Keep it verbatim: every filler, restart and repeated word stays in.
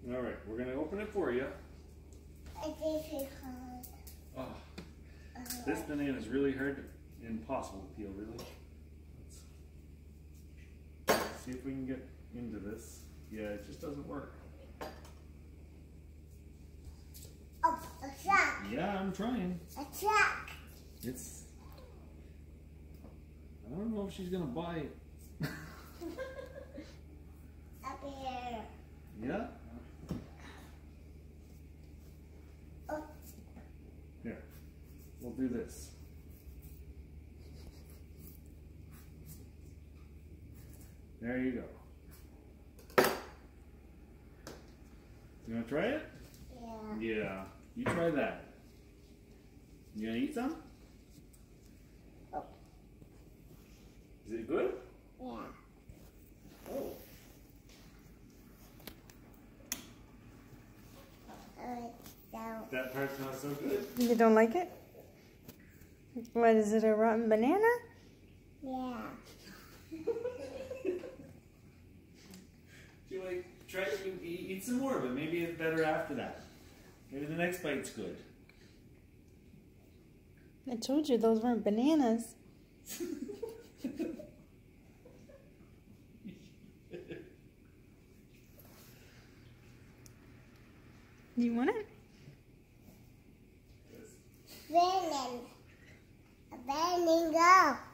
All right, we're gonna open it for you. I think it's hard. Oh, this banana is really hard, impossible to peel, really. Let's see if we can get into this. Yeah, it just doesn't work. Oh, a track. Yeah, I'm trying. A track. It's. I don't know if she's gonna buy it. Up here. Yeah. Oh. Here, we'll do this. There you go. You wanna try it? Yeah. Yeah. You try that. You gonna eat some? Oh. Is it good? Yeah. Oh. Uh, so. That part's not so good. You don't like it? What, is it a rotten banana? Yeah. Do you like try to eat, eat some more of it? Maybe it's better after that. Maybe the next bite's good. I told you those weren't bananas. You want it? Banana. A banana.